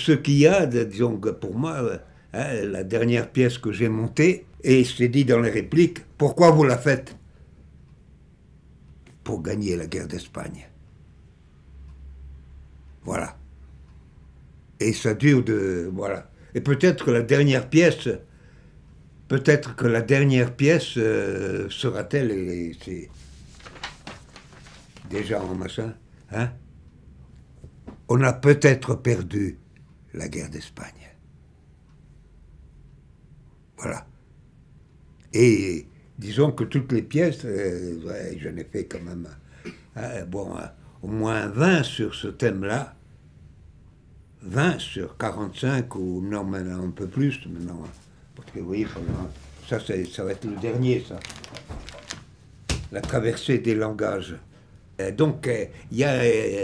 ce qu'il y a, disons que pour moi, la dernière pièce que j'ai montée, et c'est dit dans les répliques, pourquoi vous la faites? Pour gagner la guerre d'Espagne. Voilà. Et ça dure de... Voilà. Et peut-être que la dernière pièce... Peut-être que la dernière pièce sera-t-elle... Et c'est déjà en machin... Hein? On a peut-être perdu la guerre d'Espagne. Voilà. Et disons que toutes les pièces, ouais, j'en ai fait quand même, au moins 20 sur ce thème-là. 20 sur 45, ou non, maintenant un peu plus, maintenant. Parce que vous voyez, ça va être le dernier, ça. La traversée des langages. Donc, il y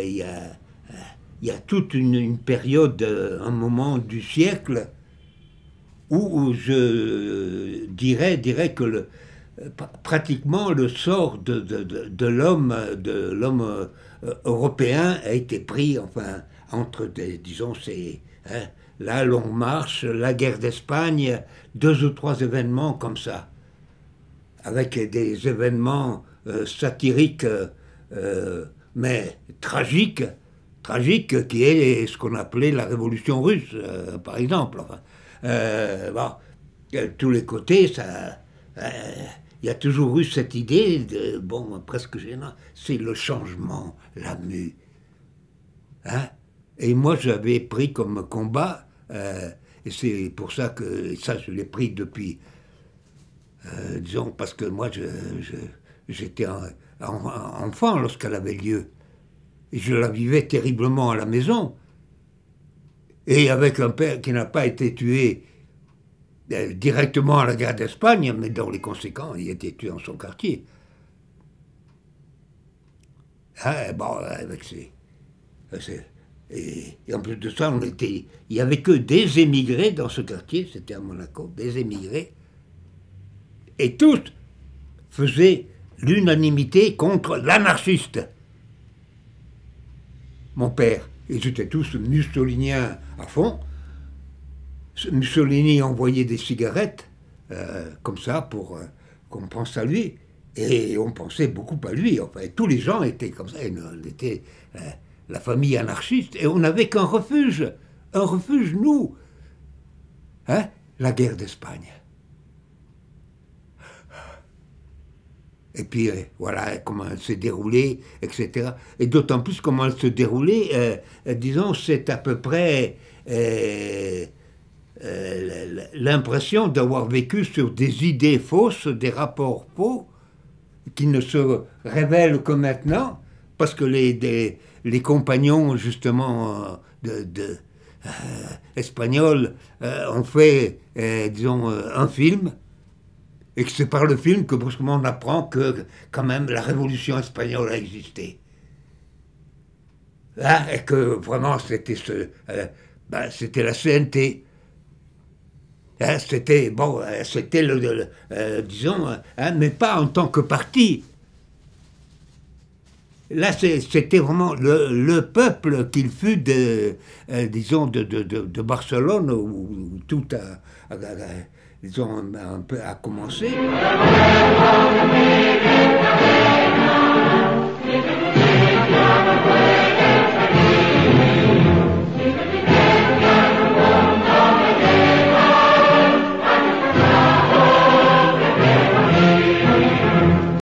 a toute une période, un moment du siècle, où je dirais que pratiquement le sort de l'homme européen a été pris, enfin, entre, disons, la longue marche, la guerre d'Espagne, 2 ou 3 événements comme ça, avec des événements satiriques, mais tragiques, qui est ce qu'on appelait la révolution russe, par exemple. Enfin, bon, tous les côtés, ça, il y a toujours eu cette idée, bon, presque gênant, c'est le changement, la mue. Hein? Et moi, j'avais pris comme combat, et c'est pour ça que ça, je l'ai pris depuis, disons, parce que moi, j'étais enfant lorsqu'elle avait lieu. Et je la vivais terriblement à la maison. Et avec un père qui n'a pas été tué directement à la guerre d'Espagne, mais dans les conséquences, il a été tué dans son quartier. Ah, bon, avec et en plus de ça, il n'y avait que des émigrés dans ce quartier, c'était à Monaco, des émigrés. Et tous faisaient l'unanimité contre l'anarchiste. Mon père. Ils étaient tous mussoliniens à fond. Mussolini envoyait des cigarettes, comme ça, pour qu'on pense à lui. Et on pensait beaucoup à lui. Enfin, tous les gens étaient comme ça. On était la famille anarchiste. Et on n'avait qu'un refuge. Un refuge, nous. Hein? La guerre d'Espagne. Et puis, voilà comment elle s'est déroulée, etc. Et d'autant plus comment elle se déroulait, disons, c'est à peu près l'impression d'avoir vécu sur des idées fausses, des rapports faux, qui ne se révèlent que maintenant, parce que les compagnons, justement, espagnols ont fait, disons, un film, et que c'est par le film que brusquement on apprend que quand même la révolution espagnole a existé. Hein, et que vraiment c'était c'était la CNT. Hein, c'était bon, c'était disons, hein, mais pas en tant que parti. Là, c'était vraiment le peuple qu'il fut disons, de Barcelone, où tout disons, un peu à commencer.